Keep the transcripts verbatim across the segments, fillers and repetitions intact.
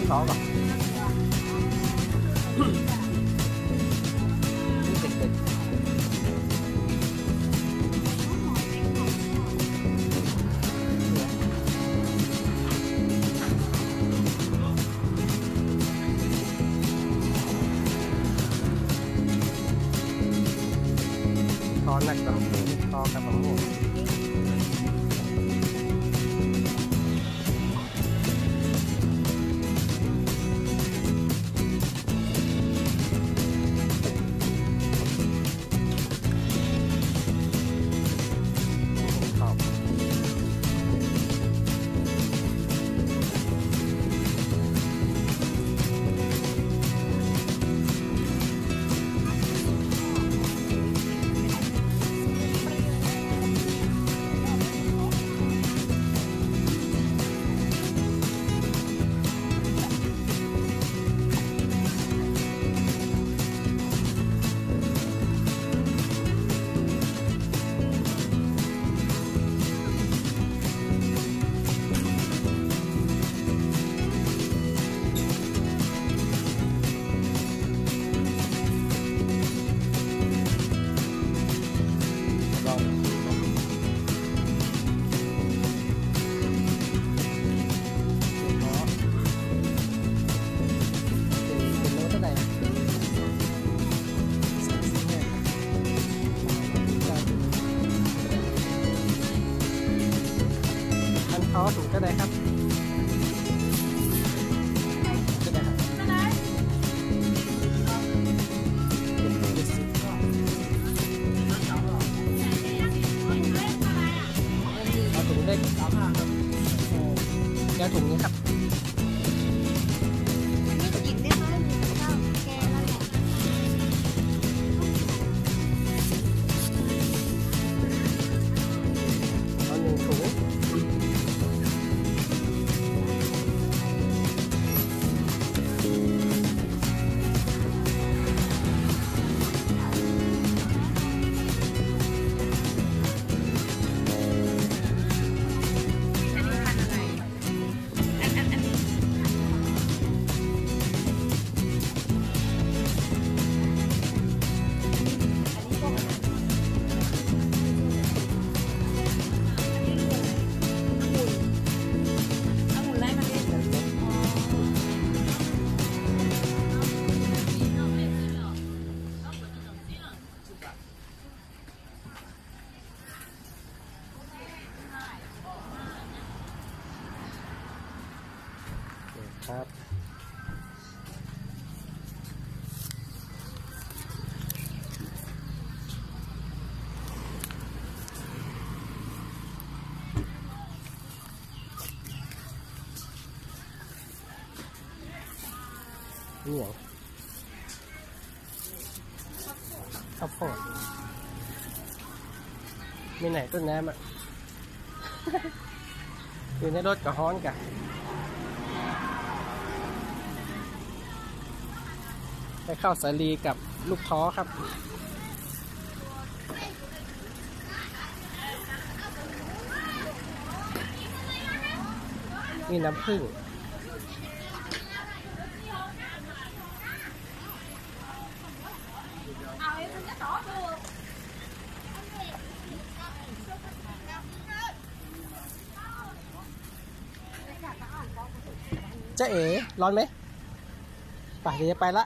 ท้อก่อนนี่เด็กๆท้อหนักกับท้อกับมะม่วงท้อถูกก็ได้ครับก็ได้ครับเอาถุงได้แกถุงนี้ครับเอาหนึ่งถุงครับนี่เหรอข้าวโพดมีไหนต้นน้ำอ่ะ อยู่ในรถกับฮ้อนกันไปเข้าสาลีกับลูกท้อครับนี่น้ำผึ้งเจ๊เอ๋ร้อนไหมไปเดี๋ยวจะไปละ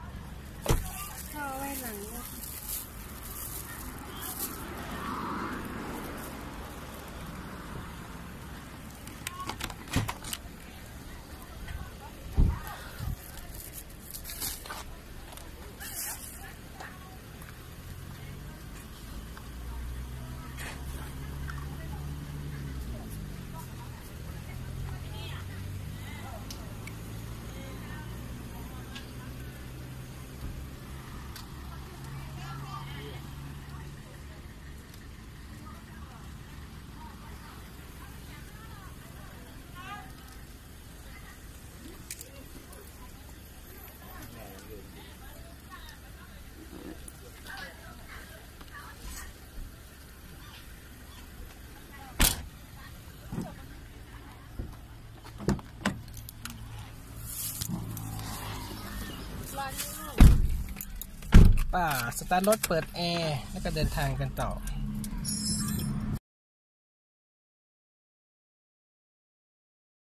ป่าสตาร์ทรถเปิดแอร์แล้วก็เดินทางกันต่อ